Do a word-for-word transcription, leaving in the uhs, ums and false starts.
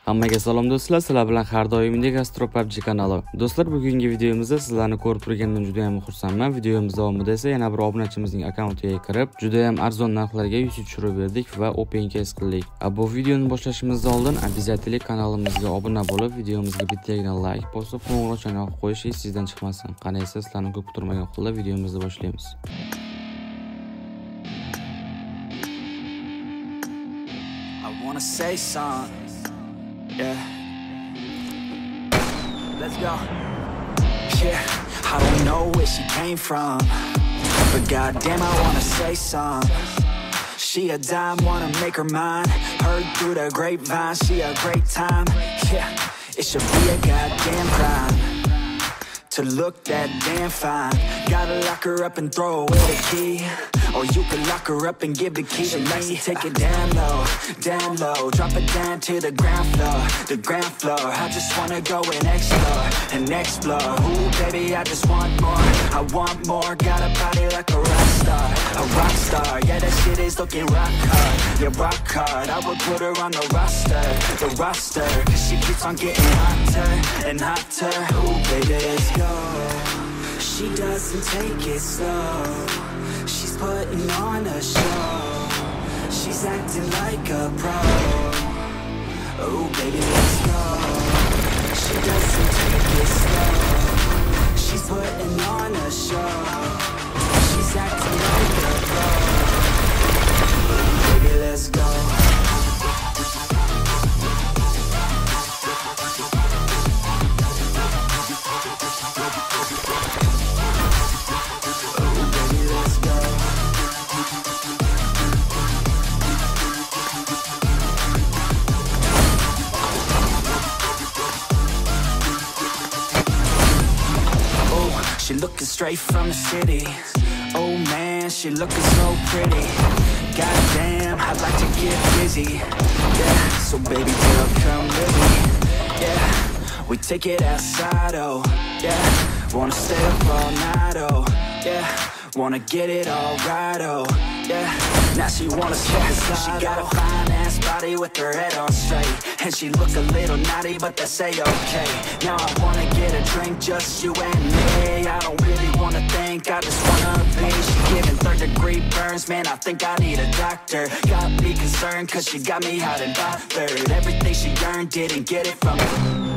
Hammaga salom do'stlar, sizlar bilan har doimdek Astro P U B G kanali. Do'stlar, bugungi videomizda sizlarni ko'rib turganimdan juda ham xursandman. Videomiz davomida esa yana bir obunachimizning akkauntiga kirib, juda ham arzon narxlarga U C tushirib berdik va open case qildik. Bu videoni boshlashimizdan oldin обязательно kanalimizga obuna bo'lib, videomizga bittagina like bosib, qo'ng'iroqchani yoqib qo'yishingiz sizdan chiqmasin. Qani esa sizlarni ko'p kutilmagan holda videomizni boshlaymiz. Wanna say something, yeah. Let's go. Yeah, I don't know where she came from, but goddamn, I wanna say something. She a dime, wanna make her mine. Heard through the grapevine, she a great time. Yeah, it should be a goddamn crime to look that damn fine. Gotta lock her up and throw away the key, or you can lock her up and give the key to me. Take it down low, down low, drop it down to the ground floor, the ground floor. I just wanna go and explore, and explore. Ooh, baby, I just want more, I want more. Got a body like a rock star, a rock star. Yeah, that shit is looking rock hard, yeah, rock hard. I would put her on the roster, the roster, cause she keeps on getting hotter and hotter. Ooh, baby, let's go. She doesn't take it slow, she's putting on a show. She's acting like a pro. Oh, baby, let's go. She doesn't take it slow, she's putting on a show. She's acting like a pro. Oh, baby, let's go. She looking straight from the city. Oh man, she looking so pretty. Goddamn, I'd like to get busy. Yeah, so baby girl, come with me. Yeah, we take it outside, oh yeah. Wanna stay up all night, oh yeah. Wanna get it all right, oh yeah. Now she wanna slide, she got a fine ass body with her head on straight, and she look a little naughty, but that's a-okay. Now I wanna get a drink, just you and me. I don't really wanna think, I just wanna be. She giving third degree burns, man, I think I need a doctor. Got me concerned, cause she got me hot and bothered. Everything she earned, didn't get it from me.